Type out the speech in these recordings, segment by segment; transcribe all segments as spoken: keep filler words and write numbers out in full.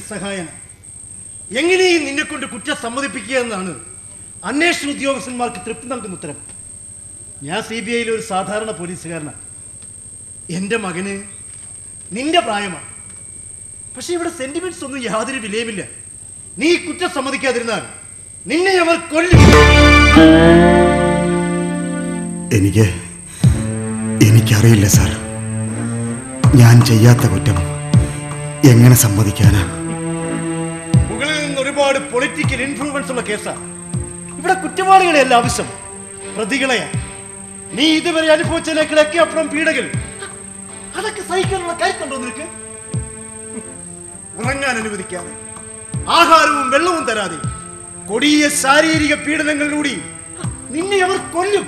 നിസ്സഹായന. എങ്ങനെയും നിന്നെ കൊണ്ട് കുറ്റം സമ്മതിപ്പിക്കുക എന്നാണ് അന്വേഷണ ഉദ്യോഗസ്ഥന്മാർക്ക് തൃപ്തി നൽകുന്ന ഉത്തരം. ഞാൻ സി ബി ഐയിലെ ഒരു സാധാരണ പോലീസുകാരനാണ്. എൻ്റെ മകന് നിന്റെ പ്രായമാണ്. പക്ഷെ ഇവിടെ സെന്റിമെന്റ്സ് ഒന്നും യാതൊരു വിലയുമില്ല. നീ കുറ്റം സമ്മതിക്കാതിരുന്നാൽ നിന്നെ അവർ കൊല്ലും. എനിക്ക് എനിക്കറിയില്ല സാർ. ഞാൻ ചെയ്യാത്ത കുറ്റം എങ്ങനെ സമ്മതിക്കാനാ? മുകളിൽ നിന്ന് ഒരുപാട് പൊളിറ്റിക്കൽ ഇൻഫ്ലുവൻസ് ഉള്ള കേസാണ്. ഇവിടെ കുറ്റവാളികളെയല്ല ആവശ്യം, പ്രതികളെയാ. നീ ഇതുവരെ അനുഭവിച്ചതിനേക്കാളൊക്കെ അപ്പുറം പീഡകൾ. അതൊക്കെ സഹിക്കാനുള്ള കരുത്തുണ്ടോ നിനക്ക്? ഉറങ്ങാൻ അനുവദിക്കാതെ, ആഹാരവും വെള്ളവും തരാതെ, കൊടിയ ശാരീരിക പീഡനങ്ങളിലൂടെ നിന്നെ അവർ കൊല്ലും.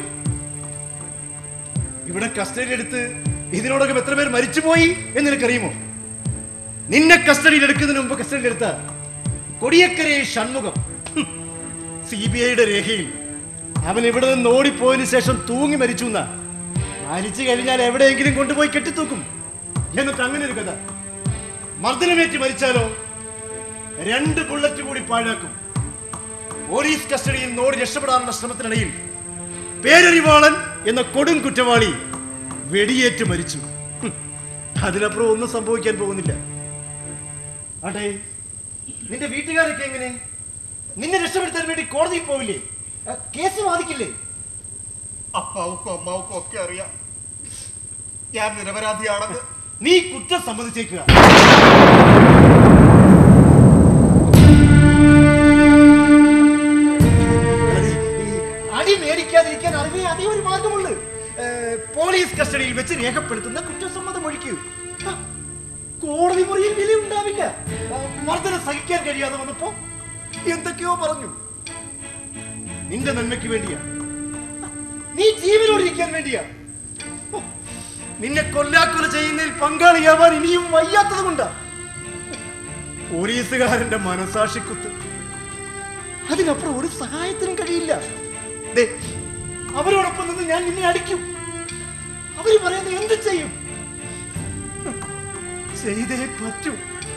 ഇവിടെ കസ്റ്റഡിയിൽ എടുത്ത് ഇതിനോടകം എത്ര പേർ മരിച്ചുപോയി എന്ന് നിനക്കറിയുമോ? നിന്നെ കസ്റ്റഡിയിൽ എടുക്കുന്നതിന് മുമ്പ് കസ്റ്റഡിയിൽ എടുത്ത കൊടിയക്കരയെ ഷൺമുഖം സി ബി ഐയുടെ രേഖയിൽ അവൻ ഇവിടെ നിന്ന് ഓടിപ്പോയതിനു ശേഷം തൂങ്ങി മരിച്ചു എന്നാ. മരിച്ചു കഴിഞ്ഞാൽ എവിടെയെങ്കിലും കൊണ്ടുപോയി കെട്ടിത്തൂക്കും എന്നിട്ട് അങ്ങനെ ഒരു കഥ. മർദ്ദനമേറ്റ് മരിച്ചാലോ രണ്ട് ബുള്ളറ്റ് കൂടി പാഴാക്കും. പോലീസ് കസ്റ്റഡിയിൽ നിന്ന് ഓടി രക്ഷപ്പെടാനുള്ള ശ്രമത്തിനിടയിൽ പേരറിവാളൻ എന്ന കൊടും കുറ്റവാളി വെടിയേറ്റ് മരിച്ചു. അതിനപ്പുറം ഒന്നും സംഭവിക്കാൻ പോകുന്നില്ല. ആട്ടെ, നിന്റെ വീട്ടുകാരൊക്കെ എങ്ങനെ? നിന്നെ രക്ഷപ്പെടുത്താൻ വേണ്ടി കോടതിയിൽ പോവില്ലേ? കേസ് വാദിക്കില്ലേ? അപ്പാവുക്കും അമ്മാവുക്കും ഒക്കെ അറിയാം ഞാൻ നിരപരാധിയാണെന്ന്. നീ കുറ്റം സമ്മതിച്ചേക്കുക. അടി മേടിക്കാതിരിക്കാൻ അറിവേ അതേ ഒരു മാർഗമുള്ളൂ. പോലീസ് കസ്റ്റഡിയിൽ വെച്ച് രേഖപ്പെടുത്തുന്ന കുറ്റസമ്മതം ഒഴിക്കൂ. കോടതി മുറിയിൽ വില ഉണ്ടാവില്ല. മർദ്ദനം സഹിക്കാൻ കഴിയാതെ വന്നപ്പോ എന്തൊക്കെയോ പറഞ്ഞു. നിന്റെ നന്മയ്ക്ക് വേണ്ടിയാ, നീ ജീവനോടിരിക്കാൻ വേണ്ടിയാ. നിന്നെ കൊല്ലാക്കൊല ചെയ്യുന്നതിൽ പങ്കാളിയാവാൻ ഇനിയും വയ്യാത്തത് കൊണ്ടാ. പോലീസുകാരന്റെ മനസാക്ഷിക്കുത്ത്. അതിനപ്പുറം ഒരു സഹായത്തിനും കഴിയില്ല. അവരോടൊപ്പം നിന്ന് ഞാൻ നിന്നെ അടിക്കും. അവര് പറയുന്നത് എന്ത് ചെയ്യും? ചെയ്തേ പറ്റൂ.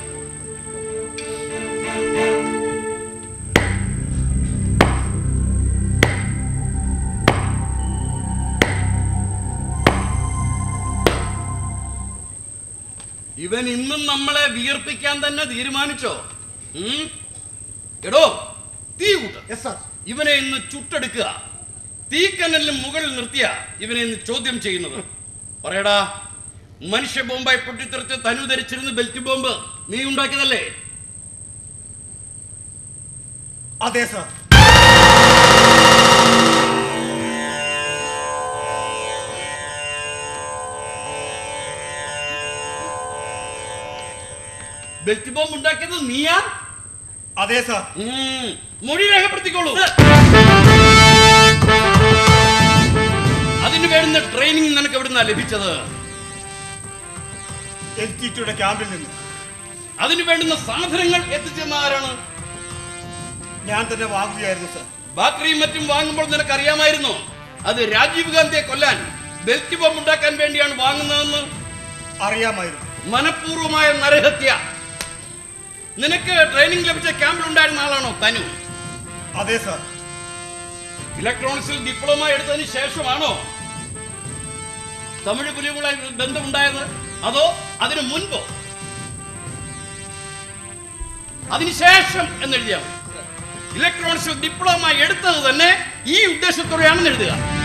ഇവൻ ഇന്നും നമ്മളെ വിയർപ്പിക്കാൻ തന്നെ തീരുമാനിച്ചോ? എടോ, തീ കൂട്ട. ഇവനെ ഇന്ന് ചുട്ടെടുക്കുക. തീക്കനലിന് മുകളിൽ നിർത്തിയ ഇവനെ ഇന്ന് ചോദ്യം ചെയ്യുന്നത്. പറയടാ, മനുഷ്യ ബോംബായി പൊട്ടിത്തെറിച്ച് തനു ധരിച്ചിരുന്ന ബെൽറ്റ് ബോംബ് നീ ഉണ്ടാക്കിയതല്ലേ? അതെ സാർ. ബെൽറ്റ് ബോംബ് ഉണ്ടാക്കിയത് നീയാ? അതെ സാർ. മൊഴി രേഖപ്പെടുത്തിക്കോളൂ. അതിന് വേണ്ടുന്ന ട്രെയിനിങ് നിനക്ക് എവിടുന്നാ ലഭിച്ചത്? എൽ ടി ടിയുടെ ക്യാമ്പിൽ നിന്ന്. അതിന് വേണ്ടുന്ന സാധനങ്ങൾ എത്തിച്ചെന്ന ആരാണ്? ഞാൻ തന്നെ വാങ്ങുകയായിരുന്നു സാർ. ബാക്കറിയും മറ്റും വാങ്ങുമ്പോൾ നിനക്ക് അറിയാമായിരുന്നു അത് രാജീവ് ഗാന്ധിയെ കൊല്ലാൻ ബെൽറ്റ് ബോംബ് ഉണ്ടാക്കാൻ വേണ്ടിയാണ് വാങ്ങുന്നതെന്ന്? അറിയാമായിരുന്നു. മനഃപൂർവമായ നരഹത്യ. നിനക്ക് ട്രെയിനിങ് ലഭിച്ച ക്യാമ്പിൽ ഉണ്ടായിരുന്ന ആളാണോ തനു? അതെ സാർ. ഇലക്ട്രോണിക്സിൽ ഡിപ്ലോമ എടുത്തതിന് ശേഷമാണോ തമിഴ് പുലികളുമായി ബന്ധമുണ്ടായത്, അതോ അതിനു മുൻപോ? അതിനുശേഷം എന്നെഴുതിയാൽ ഇലക്ട്രോണിക്സിൽ ഡിപ്ലോമ എടുത്തത് തന്നെ ഈ ഉദ്ദേശത്തോടെയാണെന്ന് എഴുതുക.